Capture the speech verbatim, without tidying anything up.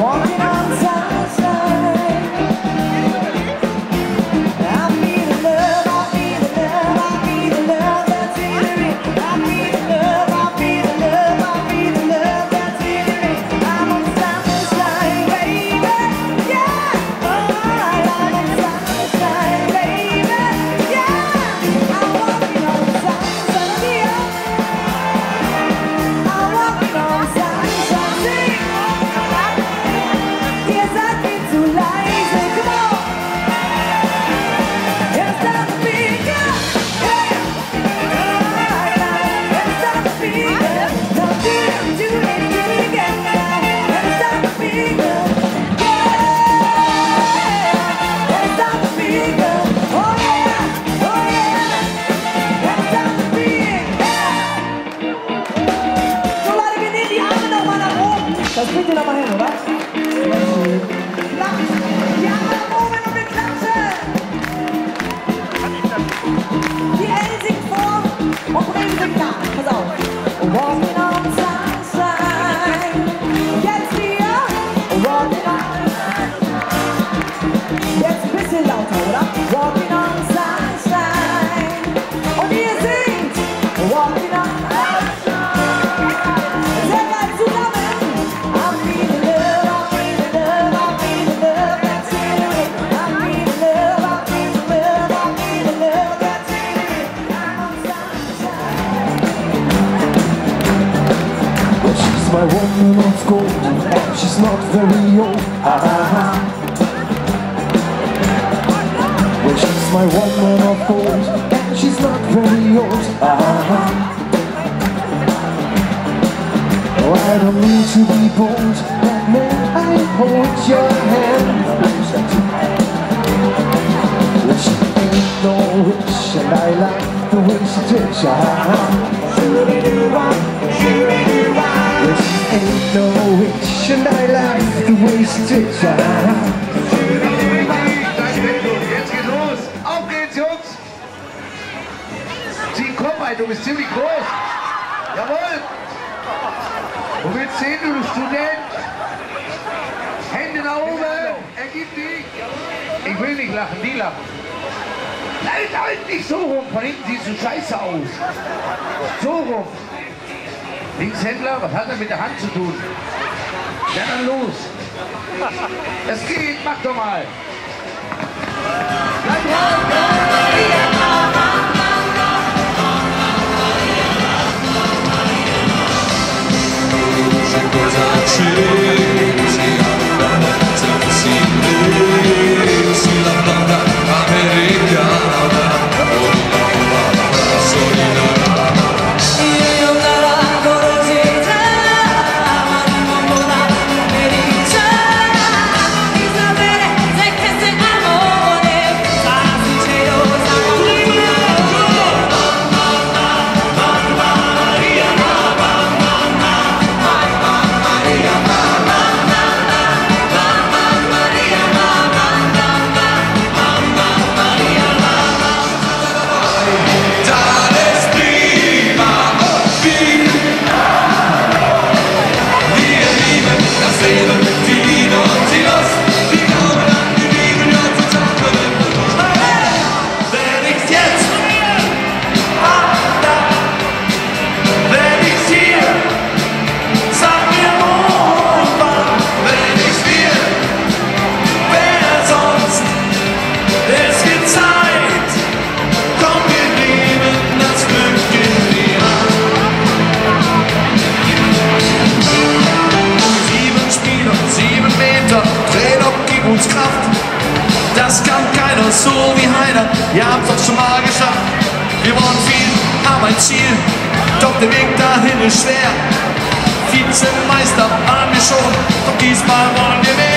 walking on sunshine. I feel the love, I feel the love, I feel the love that's in the rain. I feel the love, I feel the love, I feel the love that's in the rain. I'm on sunshine, baby, yeah. Oh, I'm on sunshine, baby, yeah. I'm walking on sunshine, I'm walking on sunshine. Yes, I've been too lazy. Come on, it's time to pick up. Hey, it's time to pick up. Don't do it, do it, do it again now. It's time to pick up. Yeah, it's time to pick up. Oh yeah, oh yeah, it's time to pick up. So Leute, wir nehmen die Arme nochmal nach oben. Das bringt ihr nochmal hin, oder? Klatschen. Die Arme nach oben und wir klatschen. Die Ellen singt vor und Bremen singt nach. Pass auf. Walking on sunshine. Jetzt wir. Walking on. Jetzt ein bisschen lauter, oder? Walking on sunshine. Und ihr singt. Walking on sunshine. Sehr geil zusammen. I feel the love, I feel the love, I feel the love that's in the rain. I feel the love, I feel the love, I feel the love that's in the rain. I'm on sunshine. Well, she's my woman of gold, and she's not very old. Ah. Well, she's my woman of gold, and she's not very old. Ah. Oh, I don't mean to be bold, but may I hold your hand? Well, she ain't no witch, and I like the way she twitch. Ah. Well, she ain't no witch, and I like the way she twitch. Ah. Jetzt geht's los. Auf geht's, Jungs. Zieh, komm mal, du bist ziemlich groß. Jawohl. Wo willst du hin, du Student? Hände nach oben. Ergib dich. Ich will nicht lachen, die lachen. Nein, nein, nicht so rum. Von hinten siehst du scheiße aus. So rum. Linkshändler, was hat er mit der Hand zu tun? Ja, dann los. Es geht, mach doch mal. Bleib Das kann keiner so wie Heiner, ihr habt's doch schon mal geschafft. Wir wollen viel, haben ein Ziel, doch der Weg dahin ist schwer. Vizemeister waren wir schon, doch diesmal wollen wir mehr.